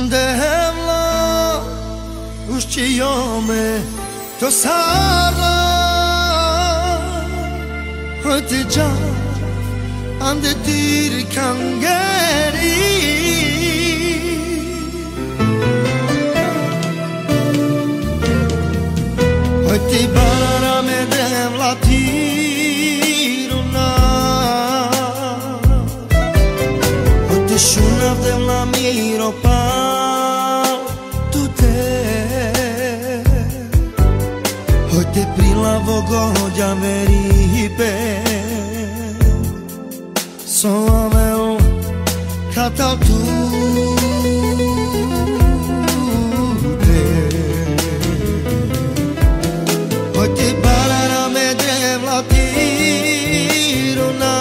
Devla ushqijome të sarra Hëtë gjatë ande tirë kanë ngeri Hëtë bara me devla tiruna Hëtë shuna devla miro pa Te prila vogoja veripe So amel katal tute Te barara me devla tiruna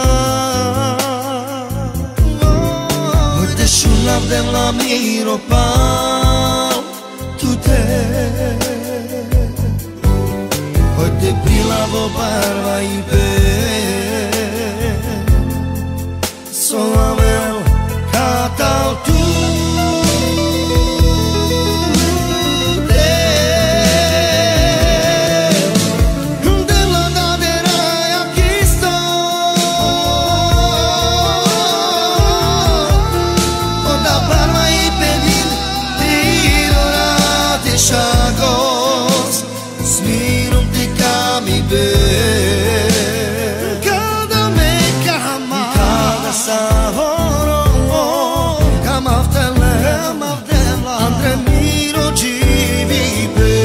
Te shunav devla miro pal tute Te prilavo barba i pe So amel katal tute Devla da deraja kisto Da barba i pedin tirorati shagos Smirum ti kami be Kada me kama Kada savoro Kama vtele Andre miro qivi be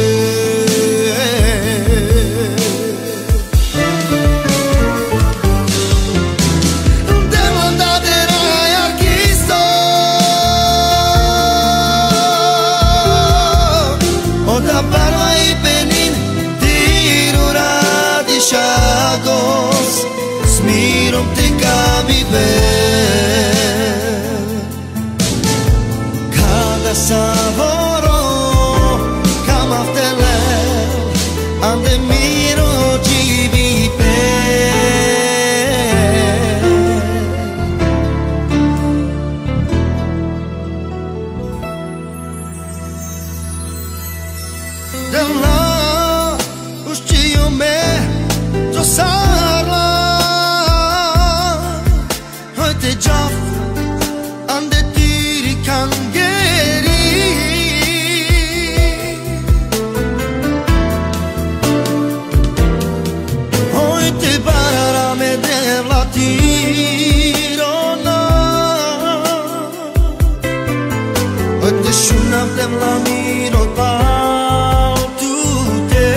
Devla da deraja kisto Da barba i penin Shagos smirom te kami be Kada savoro kama vtele Ande miro qivi pe Devla ushqijome të sarra Hëtë gjaf ande tiri kanë ngeri Hëtë barara me devla tirona Hëtë shunav devla miro pal tute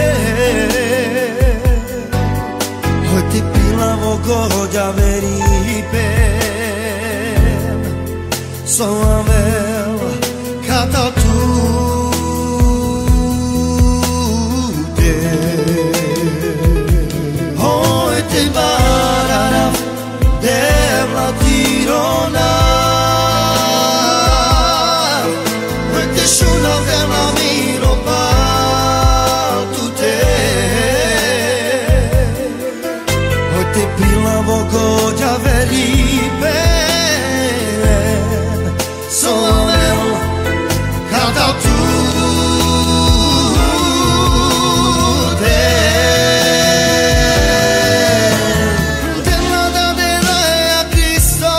Hëtë prilavo goja veripe So amel katal tute Hëtë barara devla tirona Hëtë shunav devla miro pal tute Te prilavo goja veripe So amel katal tute Devla da deraja Kristo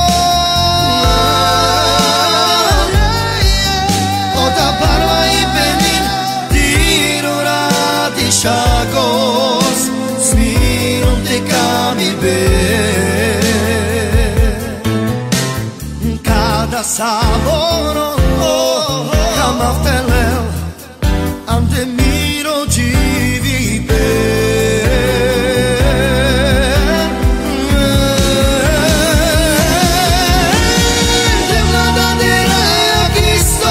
Da barba i penin tirurati shagos Smirom te kami be Kada savoro kama vtele Ande miro qivi pe Devla da deraja Kristo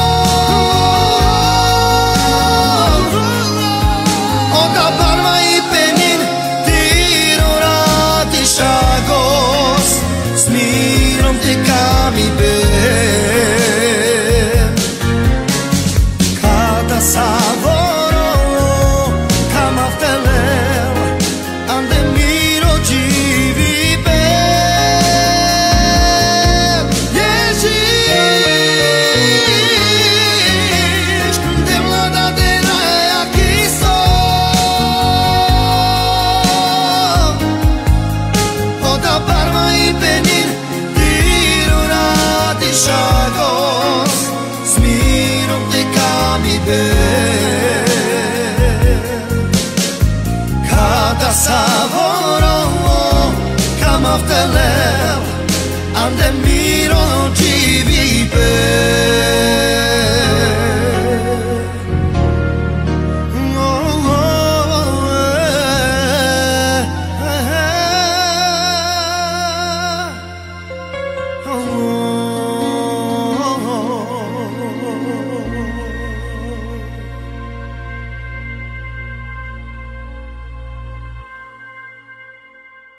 Da barba i penin tirurati shagos Smirom te kami be Kada savoro kama vtele Ande miro qivi pe aftelel ande miro ci vive